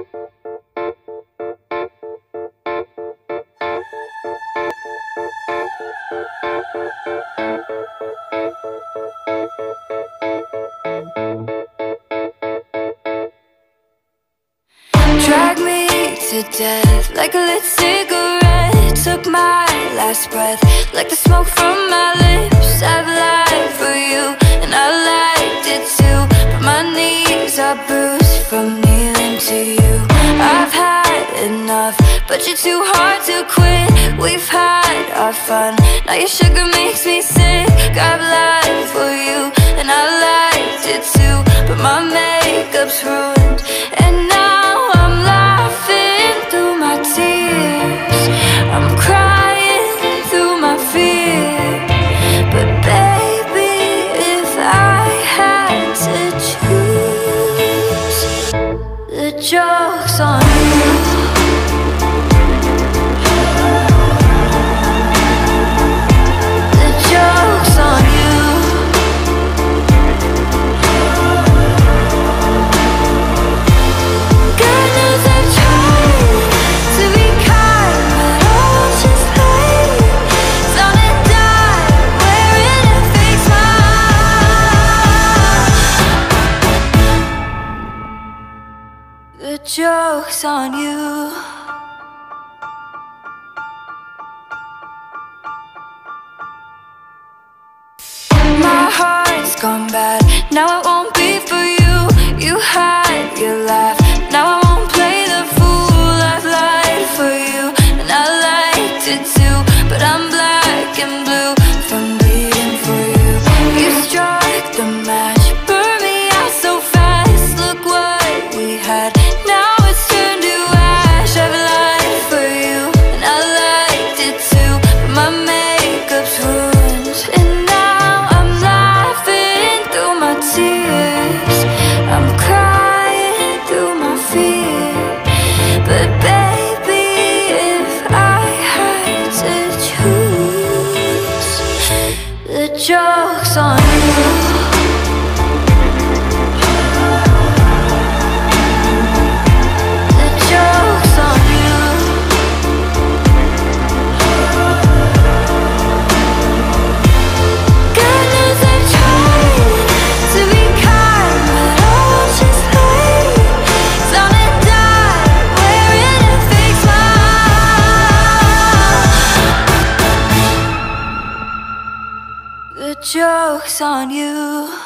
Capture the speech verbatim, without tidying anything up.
Drag me to death like a lit cigarette. Took my last breath like the smoke from my lips. I've lied for you and I liked it too, but my knees are bruised from kneeling to you. I've had enough, but you're too hard to quit. We've had our fun, now your sugar makes me sick. I've lied for you and I liked it too, but my makeup's ruined and now I'm laughing through my tears. I'm crying through my fear. But baby, if I had to choose, the joke's on you. The joke's on you. God knows I've tried to be kind, but all just hate. Found a dime wearing a fake smile. The joke's on you. My heart's gone bad, now it won't be for you. You had your laugh, now I won't play the fool. I've lied for you and I liked it too, but I'm black and blue from bleeding for you. You struck the match, burned me out so fast. Look what we had, now it's turned to ash. I've lied for you and I liked it too, but my makeup's ruined and now I'm laughing through my tears. I'm crying through my fear. But baby, if I had to choose, the joke's on you. The joke's on you. God knows I've tried to be kind, but all just hate. Found a dime wearing a fake smile. The joke's on you.